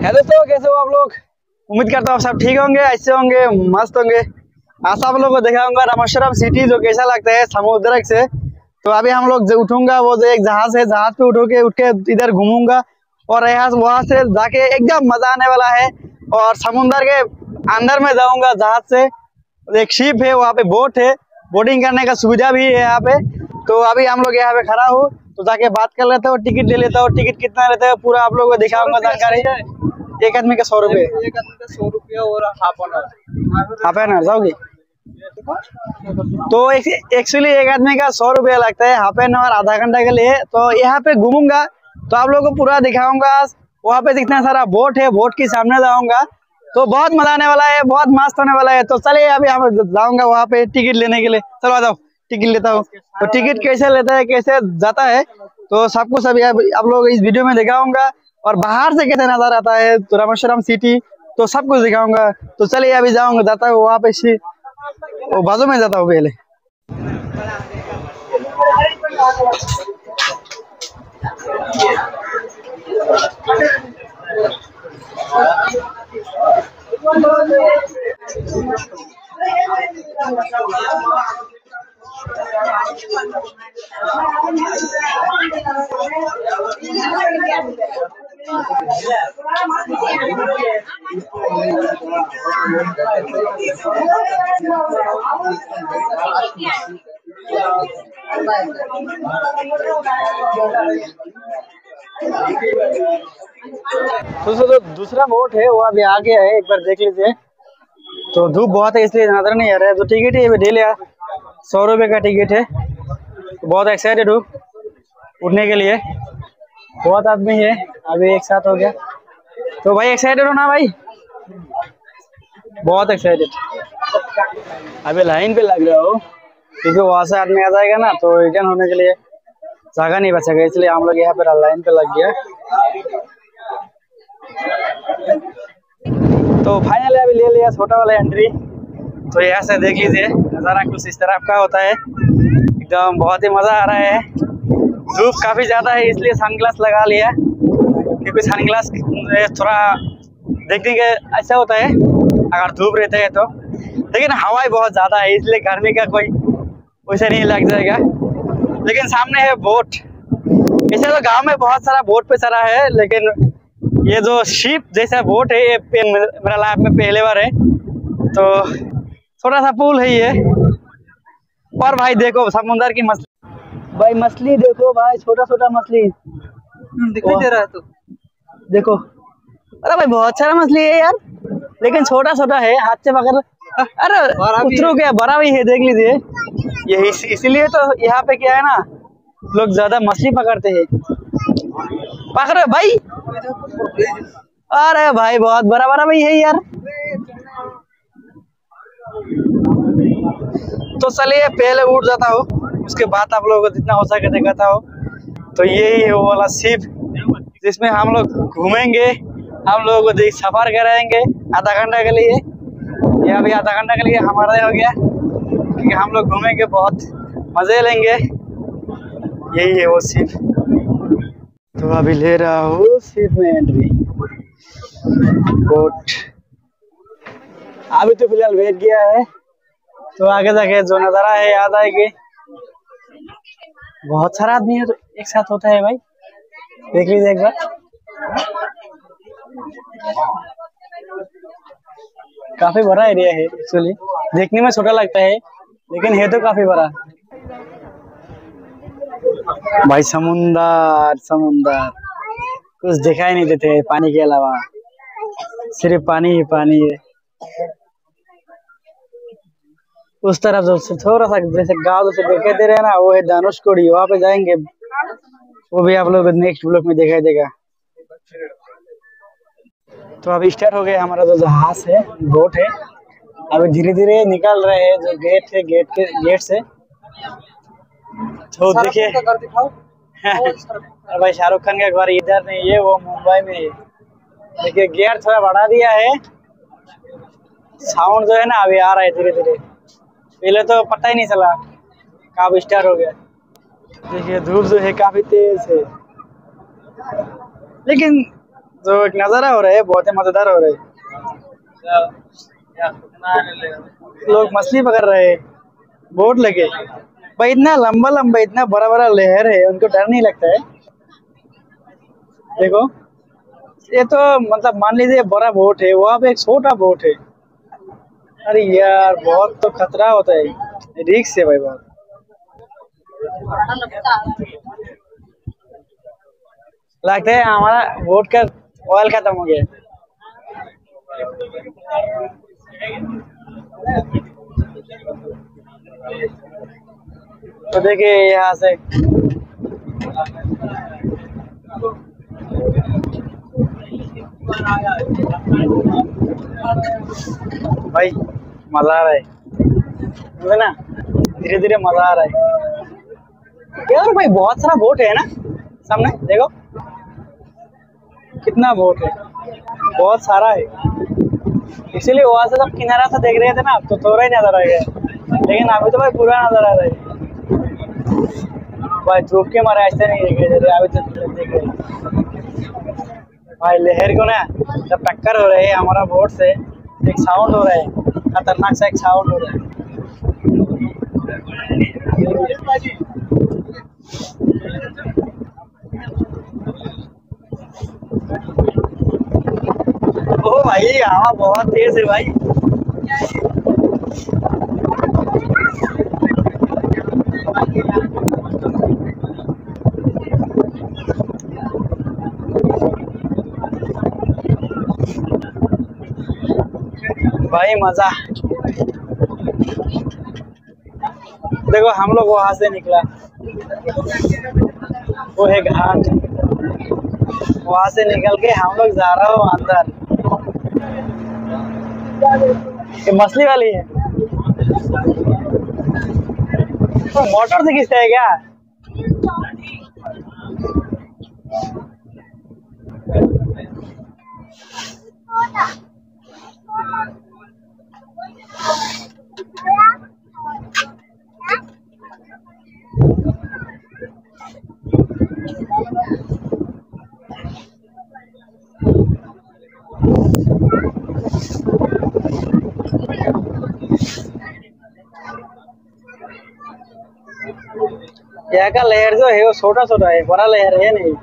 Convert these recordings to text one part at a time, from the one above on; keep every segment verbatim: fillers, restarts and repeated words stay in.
Hello दोस्तों, कैसे हो आप लोग। उम्मीद करता हूँ सब ठीक होंगे, अच्छे होंगे, मस्त होंगे। आज आप लोगों को देखा होगा रामेश्वरम सिटी जो कैसा लगता है समुद्र से। तो अभी हम लोग उठूंगा, वो जो एक जहाज है, जहाज पे उठो के उठ के इधर घूमूंगा और यहाँ वहां से जाके एकदम मजा आने वाला है। और समुद्र के अंदर में जाऊंगा जहाज से। एक शिप है वहाँ पे, बोट है, बोटिंग करने का सुविधा भी है यहाँ पे। तो अभी हम लोग यहाँ पे खड़ा हो तो जाके बात कर लेते हो, टिकट ले लेता हूँ। टिकट कितना लेते हैं पूरा आप लोगों को दिखाऊंगा जानकारी। एक आदमी का सौ रुपये एक आदमी का सौ रुपये और half an hour half an hour जाओगे तो एक्चुअली एक आदमी का सौ रुपया लगता है, हाफ एन आवर आधा घंटा के लिए। तो यहाँ पे घूमूंगा तो आप लोगों को पूरा दिखाऊंगा। वहाँ पे जितना सारा बोट है, बोट के सामने जाऊंगा तो बहुत मजा आने वाला है, बहुत मस्त होने वाला है। तो चलिए अभी हम जाऊंगा वहाँ पे टिकट लेने के लिए। चलो आ जाओ, टिकट लेता हूँ। तो टिकट कैसे लेता है, कैसे जाता है, तो सब कुछ अभी आप लोग इस वीडियो में दिखाऊंगा। और बाहर से कैसे नजर आता है तो रामेश्वरम सिटी, तो सब कुछ दिखाऊंगा। तो चलिए अभी जाऊंगा, जाता हूँ वहाँ पे, वो बाजू में जाता हूँ पहले। तो जो दूसरा बोट है वो अभी आ गया है, एक बार देख लीजिए। तो धूप बहुत है इसलिए नजर नहीं आ रहा है। तो टिकट है ढील लिया, सौ रुपये का टिकट है। तो बहुत एक्साइटेड हूँ उठने के लिए, बहुत आदमी है अभी एक साथ हो गया। तो भाई एक्साइटेड हो ना भाई, बहुत एक्साइटेड। अभी लाइन पे लग रहा हो क्योंकि वहां से आदमी आ जाएगा ना तो रिटर्न होने के लिए जगह नहीं बचेगा, इसलिए हम लोग यहाँ पे लाइन पे लग गया। तो फाइनली अभी ले लिया छोटा वाला एंट्री। तो यहाँ से देख लीजिए नज़ारा कुछ इस तरह का होता है, एकदम बहुत ही मज़ा आ रहा है। धूप काफ़ी ज़्यादा है इसलिए सनग्लास लगा लिया, क्योंकि सनग्लास थोड़ा देखने के अच्छा होता है अगर धूप रहता है तो। लेकिन हवा बहुत ज़्यादा है इसलिए गर्मी का कोई वैसे नहीं लग जाएगा। लेकिन सामने है बोट। ऐसे तो गांव में बहुत सारा बोट पे चला है, लेकिन ये जो शिप जैसा बोट है ये मेरा लाइफ में पहले बार है। तो छोटा सा पुल है ये। और भाई देखो समुद्र की मछली, भाई मछली देखो भाई, छोटा छोटा मछली दिखाई दे रहा है। तो देखो, अरे भाई बहुत सारा मछली है यार, लेकिन छोटा छोटा है, हाथ से पकड़। अरे उतरो क्या, बड़ा भी है, देख लीजिए। ये इस, इसीलिए तो यहाँ पे क्या है ना, लोग ज्यादा मछली पकड़ते हैं। पकड़ो भाई, अरे भाई बहुत बड़ा बड़ा भी है यार। तो चलिए पहले उठ जाता हूँ, उसके बाद आप लोगों को जितना हो सके दिखाता हूँ। तो यही है वो वाला शिप जिसमें हम लोग घूमेंगे, हम लोगों को देख सफर कराएंगे आधा घंटा के लिए। ये अभी आधा घंटा के लिए हमारा हो गया, क्योंकि हम लोग घूमेंगे, बहुत मजे लेंगे। यही है वो शिप। तो अभी ले रहा हूँ शिप में एंट्री, बोट। अभी तो फिलहाल बैठ गया है, तो आगे जाके जो नजारा है याद आएगी। बहुत सारा आदमी है तो एक साथ होता है भाई, देख लीजिए एक बार। काफी बड़ा एरिया है एक्चुअली, देखने में छोटा लगता है लेकिन है तो काफी बड़ा। भाई समुंदर समुंदर कुछ दिखाई नहीं देते पानी के अलावा, सिर्फ पानी ही पानी है। उस तरफ जो थोड़ा सा जैसे गाँव से दिखाई दे रहे हैं ना, वो है धनुषकोडी, वहाँ पे जाएंगे, वो भी आप लोग नेक्स्ट ब्लॉग में दिखाई देगा। तो अभी स्टार्ट हो गया हमारा जो जहाज है, बोट है। अभी धीरे धीरे निकल रहे हैं जो गेट है, गेट के गेट से। तो देखिए भाई शाहरुख खान का घर इधर नहीं है, वो मुंबई में है। देखिए गेट थोड़ा बढ़ा दिया है, साउंड जो है ना अभी आ रहा है धीरे धीरे। पहले तो पता ही नहीं चला कब स्टार्ट हो गया। देखिए धूप जो है काफी तेज है, लेकिन जो एक नजारा हो रहा है बहुत ही मजेदार हो रहा है। लोग मछली पकड़ रहे हैं बोट लगे। भाई इतना लंबा लंबा इतना बड़ा बड़ा लहर है, उनको डर नहीं लगता है। देखो ये तो मतलब मान लीजिए बड़ा बोट है, वहां पे एक छोटा बोट है। अरे यार बहुत तो खतरा होता है, रिस्क है भाई बहुत। लगता है हमारा बोट का ऑयल खत्म हो गया। तो देखिए यहाँ से भाई मजा आ रहा है ना, धीरे धीरे मजा आ रहा है यार। भाई बहुत सारा बोट है ना सामने, देखो कितना बोट है, बहुत सारा है। इसीलिए वहां से जब किनारा से देख रहे थे ना तो थोड़ा ही नजर आ गया, लेकिन अभी तो भाई पूरा नजर आ रहा है भाई। धूप के मारे ऐसे नहीं देखे जा रहे, अभी तो देख रहे भाई। लहर को ना जब टक्कर हो रही है हमारा बोट से, एक साउंड हो रहा है, खतरनाक सा एक साउंड हो रहा है। ओ भाई हवा बहुत तेज है भाई। भाई मजा। देखो हम लोग वहां से निकला, वो है घाट, वहां से निकल के हम लोग जा रहे हो अंदर। ये मछली वाली है तो मोटर से खींचता है क्या? यहाँ का लहर जो है वो छोटा छोटा है, बड़ा लहर है नहीं।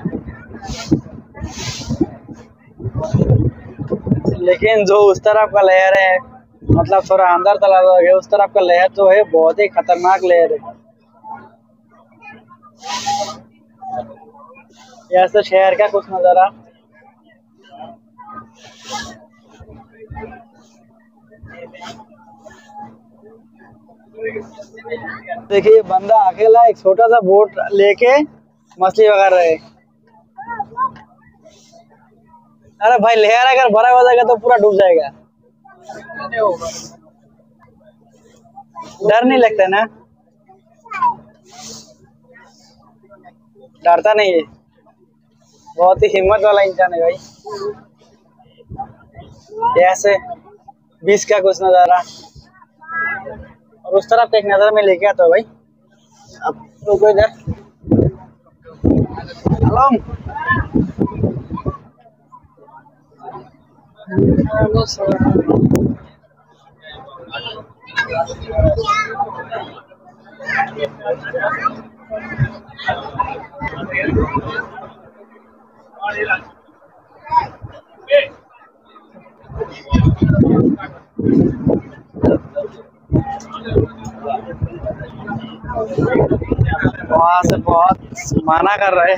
लेकिन जो उस तरफ का लहर है मतलब थोड़ा अंदर चला गया, उस तरफ का लहर जो है बहुत ही खतरनाक लहर है। ऐसे शहर का कुछ नजारा। देखिए बंदा अकेला एक छोटा सा बोट लेके मछली पकड़ रहे। अरे भाई लहर अगर बड़ा हो जाएगा तो पूरा डूब जाएगा। डर नहीं लगता ना? डरता नहीं है, बहुत ही हिम्मत वाला इंसान है भाई। ऐसे बीच का कुछ नजारा और उस तरफ एक नजर में लेके आता हूँ भाई। अब रुको इधर। वहां से बहुत माना कर रहे।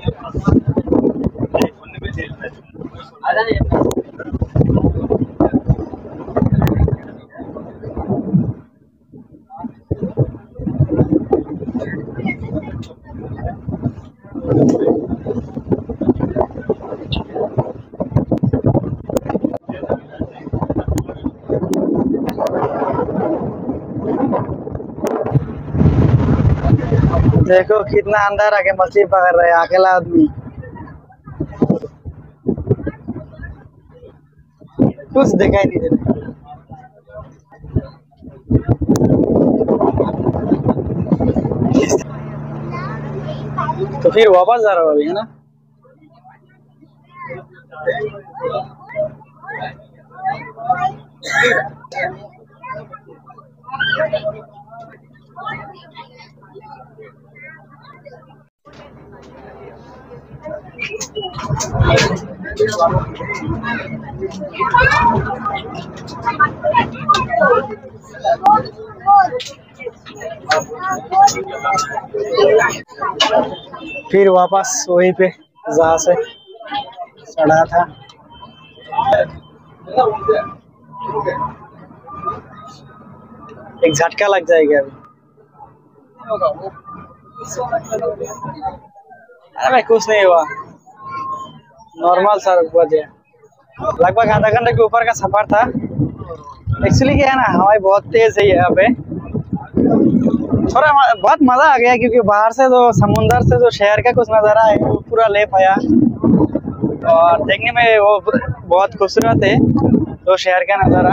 देखो कितना अंदर आके मछली पकड़ रहे हैं अकेला आदमी। कुछ दिखाई नहीं दे रहा। तो फिर वापस जा रहा हूँ अभी, है ना? फिर वापस वहीं पे जहाँ से चढ़ा था। एक झटका लग जाएगा अभी। अरे भाई कुछ नहीं हुआ, नॉर्मल सा वजह, लगभग आधा घंटे के ऊपर का सफर था। एक्चुअली क्या है ना, हवाई बहुत तेज है यहाँ पे। थोड़ा बहुत मजा आ गया क्योंकि बाहर से जो समुंदर से जो शहर का कुछ नज़ारा है वो पूरा ले पाया, और देखने में वो बहुत खूबसूरत है तो शहर का नज़ारा।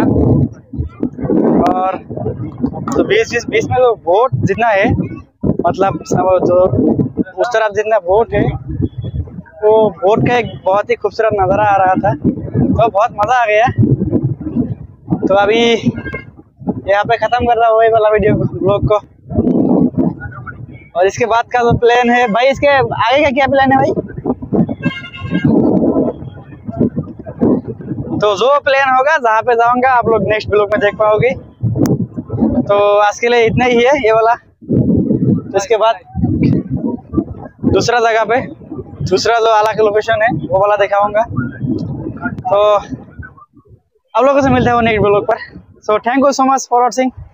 और तो बीच बीच में जो बोट जितना है, मतलब जो उस तरफ जितना बोट है, वो बोट का एक बहुत ही खूबसूरत नज़ारा आ रहा था, तो बहुत मज़ा आ गया। तो अभी यहाँ पे ख़त्म कर रहा हूँ वही वाला वीडियो ब्लॉग को, और इसके बाद का जो प्लान है भाई, इसके आगे का क्या प्लान है भाई? तो जो प्लान होगा जहाँ पे जाऊंगा आप लोग नेक्स्ट ब्लॉग में देख पाओगे। तो आज के लिए इतना ही है ये वाला। तो इसके बाद दूसरा जगह पे, दूसरा जो अलग लोकेशन है वो वाला दिखाऊंगा। तो आप लोगों से मिलते हैं वो नेक्स्ट ब्लॉग पर। So thank you so much for watching.